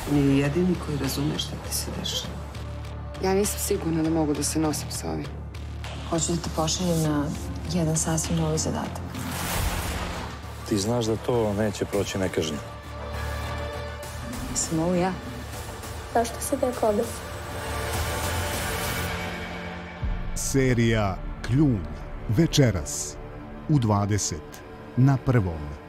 On je jedini koji razume šta ti se dešava. Ja nisam sigurna da mogu da se nosim sa ovim. Hoću da te pošaljem na jedan sasvim novi zadatak. Ti znaš da to neće proći nekažnjeno. Sam ovo ja. Zašto si rekao da si? Serija Kljun večeras u 20 na Prvom.